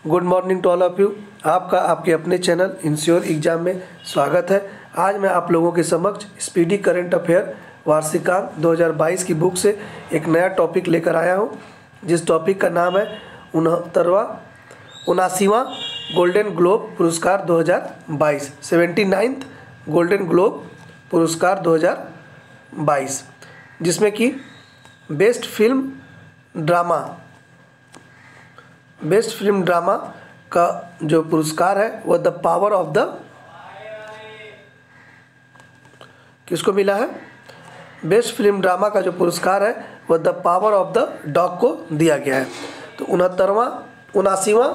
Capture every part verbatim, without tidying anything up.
Good morning to all of you. आपका आपके अपने चैनल इंश्योर एग्जाम में स्वागत है। आज मैं आप लोगों के समक्ष स्पीडी करंट अफेयर वार्षिकांक दो हज़ार बाईस की बुक से एक नया टॉपिक लेकर आया हूं, जिस टॉपिक का नाम है उनहत्तरवां उनासीवां गोल्डन ग्लोब पुरस्कार दो हज़ार बाईस, सेवेंटी नाइन्थ गोल्डन ग्लोब पुरस्कार दो हज़ार बाईस, जिसमें कि best film drama best film drama का जो पुरस्कार है वह द पावर ऑफ द किसको मिला है। बेस्ट फिल्म ड्रामा का जो पुरस्कार है वह the power of the dog को दिया गया है। तो उनहत्तरवां उनासीवां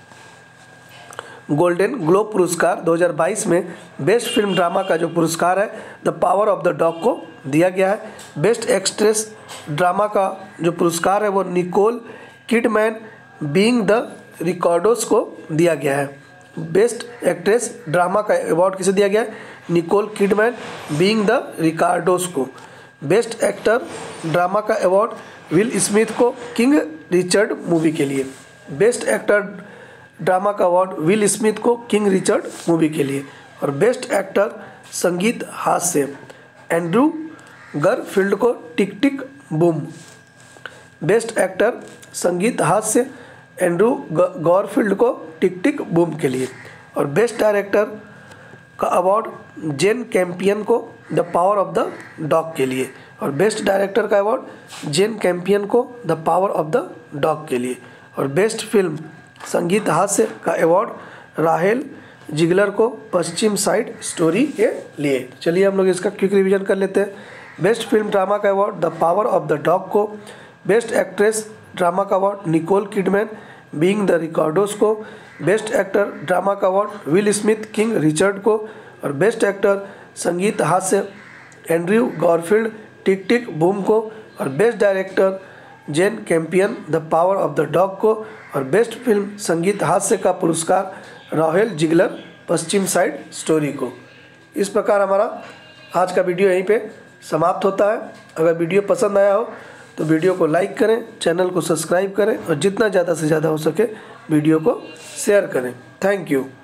गोल्डन ग्लोब पुरस्कार दो हज़ार बाईस में बेस्ट फिल्म ड्रामा का जो पुरस्कार है the power of the dog को दिया गया है। बेस्ट एक्ट्रेस ड्रामा का जो पुरस्कार है वो Nicole Kidman being the Ricardos को दिया गया है। बेस्ट एक्ट्रेस ड्रामा का अवार्ड किसे दिया गया है? Nicole Kidman being the Ricardos को। बेस्ट एक्टर ड्रामा का अवार्ड विल स्मिथ को किंग रिचर्ड मूवी के लिए। बेस्ट एक्टर ड्रामा का अवार्ड विल स्मिथ को किंग रिचर्ड मूवी के लिए। और बेस्ट एक्टर संगीत हास्य एंड्रू गरफील्ड को tick tick boom. Best actor संगीत हास्य एंड्रू गॉरफील्ड को टिक टिक बूम के लिए। और बेस्ट डायरेक्टर का अवार्ड जेन कैंपियन को the power of the dog के लिए। और बेस्ट डायरेक्टर का अवार्ड जेन कैंपियन को the power of the dog के लिए। और बेस्ट फिल्म संगीत हास्य का अवार्ड राहेल जिगलर को पश्चिम साइड स्टोरी के लिए। चलिए हम लोग इसका क्विक रिवीजन कर लेते हैं। बेस्ट फिल्म ड्रामा का award the power of the dog को। बेस्ट एक्ट्रेस ड्रामा का award Nicole Kidman being the Ricardos को। बेस्ट एक्टर ड्रामा का award Will Smith King Richard को। और बेस्ट एक्टर संगीत हास्य Andrew Garfield tick tick boom को। और best director Jane Campion the power of the dog को। और बेस्ट फिल्म संगीत हास्य का पुरस्कार राहेल जिगलर पश्चिम साइड स्टोरी को। इस प्रकार हमारा आज का वीडियो यहीं पे समाप्त होता है। अगर वीडियो पसंद आया हो तो वीडियो को लाइक करें, चैनल को सब्सक्राइब करें और जितना ज़्यादा से ज़्यादा हो सके वीडियो को शेयर करें। Thank you.